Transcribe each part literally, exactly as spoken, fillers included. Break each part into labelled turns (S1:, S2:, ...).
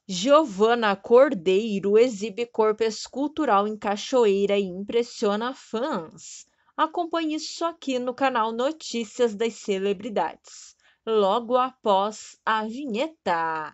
S1: Giovana Cordeiro exibe corpo escultural em cachoeira e impressiona fãs. Acompanhe isso aqui no canal Notícias das Celebridades, logo após a vinheta.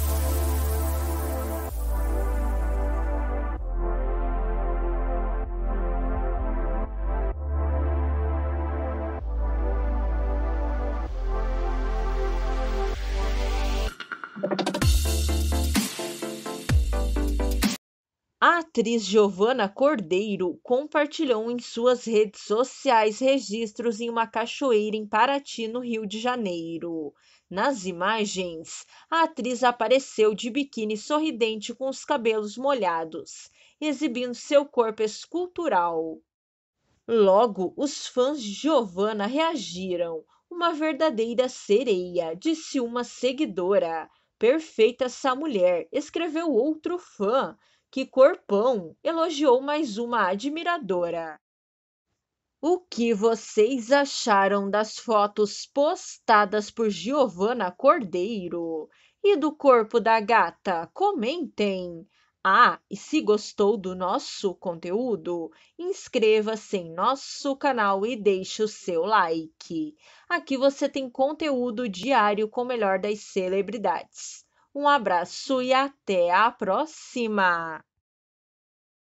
S1: A atriz Giovana Cordeiro compartilhou em suas redes sociais registros em uma cachoeira em Paraty, no Rio de Janeiro. Nas imagens, a atriz apareceu de biquíni sorridente com os cabelos molhados, exibindo seu corpo escultural. Logo, os fãs de Giovanna reagiram. Uma verdadeira sereia, disse uma seguidora. Perfeita essa mulher, escreveu outro fã. Que corpão, elogiou mais uma admiradora. O que vocês acharam das fotos postadas por Giovana Cordeiro? E do corpo da gata? Comentem! Ah, e se gostou do nosso conteúdo, inscreva-se em nosso canal e deixe o seu like. Aqui você tem conteúdo diário com o melhor das celebridades. Um abraço e até a próxima!